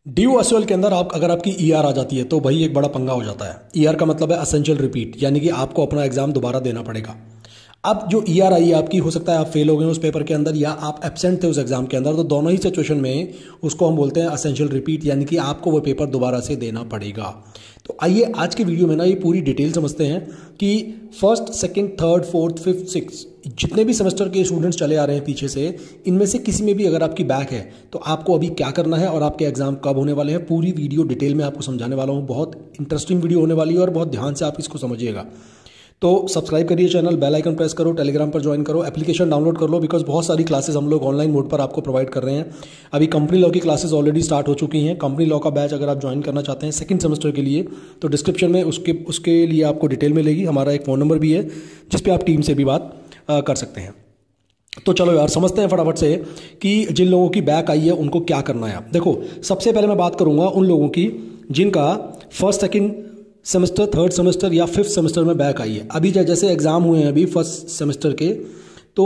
DOSOL के अंदर अगर आपकी ER आ जाती है तो भाई एक बड़ा पंगा हो जाता है। ER का मतलब है एसेंशियल रिपीट, यानी कि आपको अपना एग्जाम दोबारा देना पड़ेगा। अब जो ER आई है आपकी, हो सकता है आप फेल हो गए उस पेपर के अंदर या आप एब्सेंट थे उस एग्जाम के अंदर, तो दोनों ही सिचुएशन में उसको हम बोलते हैं एसेंशियल रिपीट, यानी कि आपको वो पेपर दोबारा से देना पड़ेगा। तो आइए आज के वीडियो में ना ये पूरी डिटेल समझते हैं कि first, second, third, fourth, fifth, six जितने भी सेमेस्टर के स्टूडेंट्स चले आ रहे हैं पीछे से, इनमें से किसी में भी अगर आपकी बैक है तो आपको अभी क्या करना है और आपके एग्जाम कब होने वाले हैं, पूरी वीडियो डिटेल में आपको समझाने वाला हूँ। बहुत इंटरेस्टिंग वीडियो होने वाली है और बहुत ध्यान से आप इसको समझिएगा। तो सब्सक्राइब करिए चैनल, बेल आइकन प्रेस करो, टेलीग्राम पर ज्वाइन करो, एप्लीकेशन डाउनलोड कर लो, बिकॉज बहुत सारी क्लासेस हम लोग ऑनलाइन मोड पर आपको प्रोवाइड कर रहे हैं। अभी कंपनी लॉ की क्लासेस ऑलरेडी स्टार्ट हो चुकी हैं। कंपनी लॉ का बैच अगर आप ज्वाइन करना चाहते हैं सेकंड सेमेस्टर के लिए, तो डिस्क्रिप्शन में उसके लिए आपको डिटेल मिलेगी। हमारा एक फ़ोन नंबर भी है जिस पे आप टीम से भी बात कर सकते हैं। तो चलो यार समझते हैं फटाफट से कि जिन लोगों की बैक आई है उनको क्या करना है। आप देखो, सबसे पहले मैं बात करूंगा उन लोगों की जिनका first, second semester, third semester या फिफ्थ सेमेस्टर में बैक आई है। अभी जैसे एग्जाम हुए हैं अभी फर्स्ट सेमेस्टर के, तो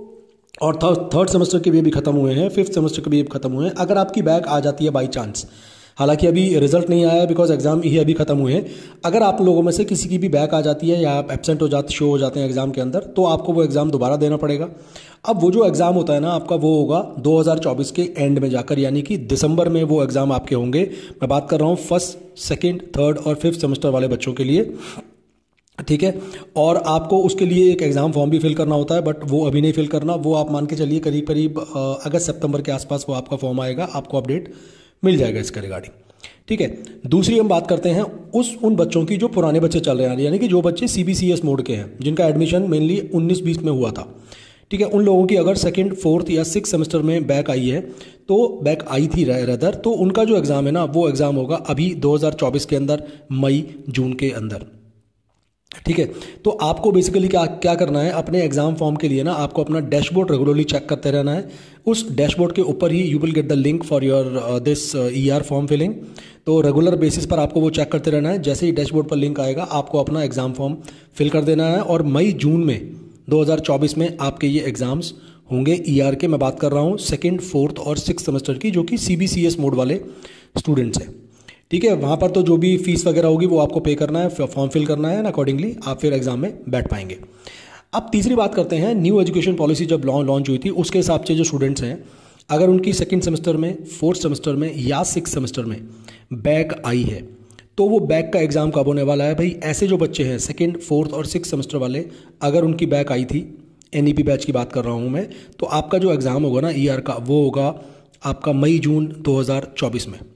और थर्ड सेमेस्टर के भी अभी खत्म हुए हैं, फिफ्थ सेमेस्टर के भी अभी खत्म हुए हैं। अगर आपकी बैक आ जाती है बाई चांस, हालांकि अभी रिजल्ट नहीं आया बिकॉज एग्जाम ही अभी खत्म हुए हैं, अगर आप लोगों में से किसी की भी बैक आ जाती है या आप एब्सेंट शो हो जाते हैं एग्जाम के अंदर, तो आपको वो एग्जाम दोबारा देना पड़ेगा। अब वो जो एग्जाम होता है ना आपका, वो होगा 2024 के एंड में जाकर, यानी कि दिसंबर में वो एग्जाम आपके होंगे। मैं बात कर रहा हूँ फर्स्ट, सेकेंड, थर्ड और फिफ्थ सेमेस्टर वाले बच्चों के लिए, ठीक है। और आपको उसके लिए एक एग्जाम फॉर्म भी फिल करना होता है, बट वो अभी नहीं फिल करना, वो आप मान के चलिए करीब करीब अगस्त सितंबर के आसपास वो आपका फॉर्म आएगा, आपको अपडेट मिल जाएगा इसके रिगार्डिंग, ठीक है। दूसरी हम बात करते हैं उन बच्चों की जो पुराने बच्चे चल रहे हैं, यानी कि जो बच्चे CBCS मोड के हैं, जिनका एडमिशन मेनली 19-20 में हुआ था, ठीक है। उन लोगों की अगर सेकंड, फोर्थ या सिक्स सेमेस्टर में बैक आई है, तो बैक आई थी रेदर, तो उनका जो एग्ज़ाम है ना वो एग्ज़ाम होगा अभी 2024 के अंदर, मई जून के अंदर, ठीक है। तो आपको बेसिकली क्या करना है, अपने एग्जाम फॉर्म के लिए ना आपको अपना डैशबोर्ड रेगुलरली चेक करते रहना है। उस डैशबोर्ड के ऊपर ही you will get the link for your this ER form filling. तो रेगुलर बेसिस पर आपको वो चेक करते रहना है। जैसे ही डैशबोर्ड पर लिंक आएगा आपको अपना एग्जाम फॉर्म फिल कर देना है, और मई जून में 2024 में आपके ये एग्जाम्स होंगे ER के। मैं बात कर रहा हूँ सेकेंड, फोर्थ और सिक्स सेमेस्टर की, जो कि CBCS मोड वाले स्टूडेंट्स हैं, ठीक है। वहाँ पर तो जो भी फीस वगैरह होगी वो आपको पे करना है, फॉर्म फिल करना है, अकॉर्डिंगली आप फिर एग्जाम में बैठ पाएंगे। अब तीसरी बात करते हैं, न्यू एजुकेशन पॉलिसी जब लॉन्च हुई थी उसके हिसाब से जो स्टूडेंट्स हैं, अगर उनकी सेकंड सेमेस्टर में, फोर्थ सेमेस्टर में या सिक्स सेमेस्टर में बैक आई है, तो वो बैक का एग्ज़ाम कब होने वाला है भाई। ऐसे जो बच्चे हैं सेकेंड, फोर्थ और सिक्स सेमेस्टर वाले, अगर उनकी बैक आई थी, NEP बैच की बात कर रहा हूँ मैं, तो आपका जो एग्ज़ाम होगा ना ER का, वो होगा आपका मई जून 2024 में,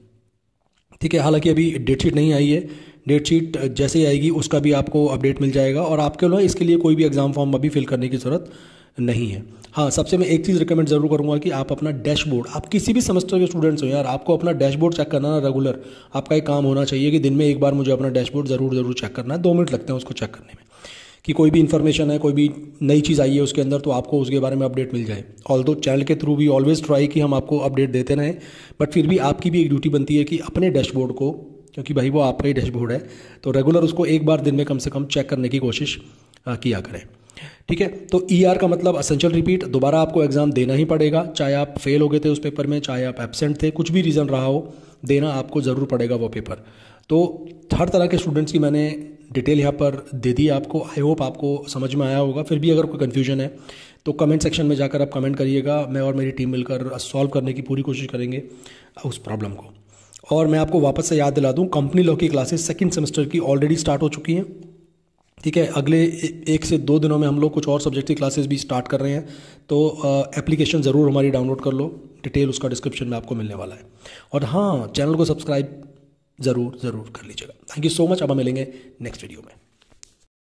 ठीक है। हालांकि अभी डेट शीट नहीं आई है, डेट शीट जैसे ही आएगी उसका भी आपको अपडेट मिल जाएगा, और आपके लिए इसके लिए कोई भी एग्जाम फॉर्म अभी फिल करने की ज़रूरत नहीं है। हाँ, सबसे मैं एक चीज़ रिकमेंड ज़रूर करूँगा कि आप अपना डैशबोर्ड, आप किसी भी सेमेस्टर के स्टूडेंट्स हो यार, आपको अपना डैशबोर्ड चेक करना ना रेगुलर आपका एक काम होना चाहिए कि दिन में एक बार मुझे अपना डैशबोर्ड ज़रूर चेक करना है। 2 मिनट लगते हैं उसको चेक करने में, कि कोई भी इन्फॉर्मेशन है, कोई भी नई चीज़ आई है उसके अंदर, तो आपको उसके बारे में अपडेट मिल जाए। ऑल्दो चैनल के थ्रू भी ऑलवेज ट्राई कि हम आपको अपडेट देते रहें, बट फिर भी आपकी भी एक ड्यूटी बनती है कि अपने डैशबोर्ड को, क्योंकि भाई वो आपका ही डैशबोर्ड है, तो रेगुलर उसको एक बार दिन में कम से कम चेक करने की कोशिश किया करें, ठीक है। तो ER का मतलब एसेंशियल रिपीट, दोबारा आपको एग्जाम देना ही पड़ेगा, चाहे आप फेल हो गए थे उस पेपर में, चाहे आप एब्सेंट थे, कुछ भी रीज़न रहा हो, देना आपको ज़रूर पड़ेगा वो पेपर। तो हर तरह के स्टूडेंट्स की मैंने डिटेल यहाँ पर दे दी आपको। आई होप आपको समझ में आया होगा। फिर भी अगर कोई कन्फ्यूजन है तो कमेंट सेक्शन में जाकर आप कमेंट करिएगा, मैं और मेरी टीम मिलकर सॉल्व करने की पूरी कोशिश करेंगे उस प्रॉब्लम को। और मैं आपको वापस से याद दिला दूं, कंपनी लॉ की क्लासेस सेकंड सेमेस्टर की ऑलरेडी स्टार्ट हो चुकी हैं, ठीक है। अगले 1 से 2 दिनों में हम लोग कुछ और सब्जेक्ट की क्लासेस भी स्टार्ट कर रहे हैं, तो एप्लीकेशन ज़रूर हमारी डाउनलोड कर लो, डिटेल उसका डिस्क्रिप्शन में आपको मिलने वाला है। और हाँ, चैनल को सब्सक्राइब ज़रूर कर लीजिएगा। Thank you so much. अब हम मिलेंगे नेक्स्ट वीडियो में।